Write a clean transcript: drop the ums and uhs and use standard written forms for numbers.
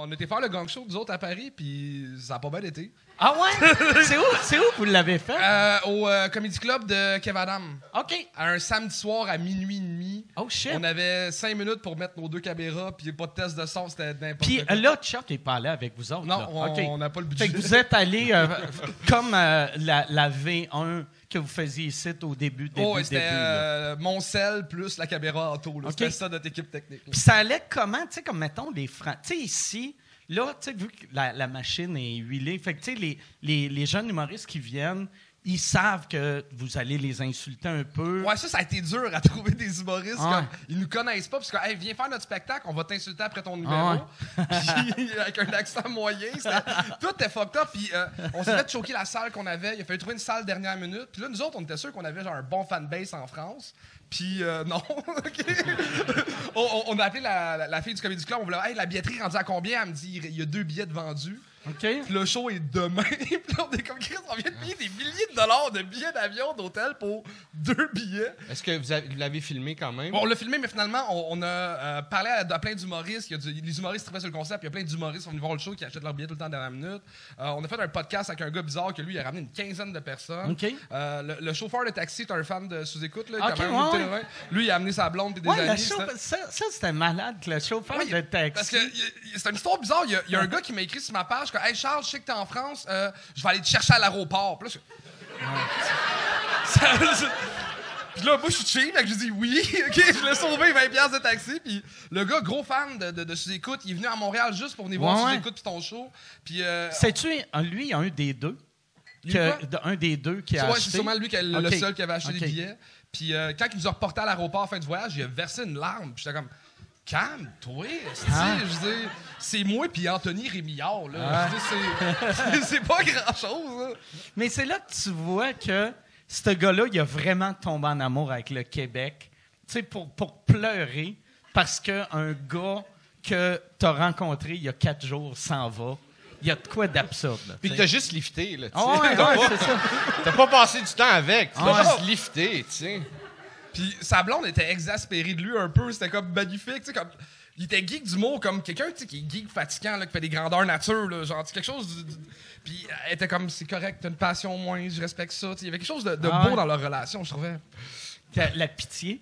On était faire le gang show, nous autres, à Paris, puis ça a pas mal été. Ah ouais? C'est où vous l'avez fait? Au Comedy Club de Kev Adam. OK. Un samedi soir à minuit et demi. Oh shit. On avait 5 minutes pour mettre nos 2 caméras, puis pas de test de son, c'était n'importe Puis quoi. là, Chuck n'est pas allé avec vous autres. Non, là. on n'a pas le budget. Fait que vous êtes allés comme la V1 que vous faisiez ici au début. C'était mon sel plus la caméra auto. Là. OK. C'était ça notre équipe technique. Puis ça allait comment? Tu sais, comme mettons les francs. Tu sais, ici, là, tu sais, vu que la machine est huilée, fait que tu sais, les jeunes humoristes qui viennent, ils savent que vous allez les insulter un peu. Ouais, ça a été dur à trouver des humoristes. Ouais. Comme, ils nous connaissent pas, parce que, hey, viens faire notre spectacle, on va t'insulter après ton numéro. Puis, avec un accent moyen. Tout était fucked up. Puis, on s'est fait choquer la salle qu'on avait. Il a fallu trouver une salle dernière minute. Puis là, nous autres, on était sûrs qu'on avait genre un bon fanbase en France. Puis, non. on a appelé la fille du Comedy Club. On voulait, hey, la billetterie rendue à combien? Elle me dit, il y a 2 billets de vendus. OK. Puis le show est demain. Puis là, on est comme Chris, on vient de payer des milliers de dollars de billets d'avion, d'hôtel pour 2 billets. Est-ce que vous l'avez filmé quand même? Bon, on l'a filmé, mais finalement, on a parlé à plein d'humoristes. Les humoristes tripaient sur le concept. Il y a plein d'humoristes qui sont venus voir le show qui achètent leurs billets tout le temps à la dernière minute. On a fait un podcast avec un gars bizarre que lui, il a ramené une quinzaine de personnes. OK. Le chauffeur de taxi est un fan de sous-écoute. Là, OK, quand même, ouais. Lui, il a amené sa blonde et des Ouais, amis. ça c'était malade, le chauffeur de taxi. Parce que c'est une histoire bizarre. Il y a un gars qui m'a écrit sur ma page que, hey Charles, je sais que t'es en France, je vais aller te chercher à l'aéroport. Puis là, moi, je suis cheap, donc je dis oui. OK, je l'ai sauvé 20$ de taxi. Puis le gars, gros fan de Sous-Écoute, il est venu à Montréal juste pour venir voir Sous-Écoute puis ton show. Puis. C'est-tu, lui, un des deux? Un des deux qui a acheté? C'est sûrement lui le seul qui avait acheté des billets. Puis quand il nous a reporté à l'aéroport à la fin du voyage, il a versé une larme. Puis j'étais comme, calme-toi. Je veux dire, c'est moi puis Anthony Rémillard. Là. Je veux dire, c'est pas grand-chose. Là. Mais c'est là que tu vois que ce gars-là, il a vraiment tombé en amour avec le Québec. Tu sais, pour pleurer parce qu'un gars que tu as rencontré il y a 4 jours s'en va. Il y a de quoi d'absurde. Là, puis t'as juste lifté, là. C'est ça. T'as pas passé du temps avec. T'as juste lifté, tu sais. Puis sa blonde était exaspérée de lui un peu. C'était comme magnifique. Tu sais, comme, il était geek d'humour, comme quelqu'un qui est geek fatigant, là, qui fait des grandeurs nature. Là, genre, quelque chose. Puis elle était comme, c'est correct, t'as une passion au moins, je respecte ça. Il y avait quelque chose de beau dans leur relation, je trouvais. La pitié.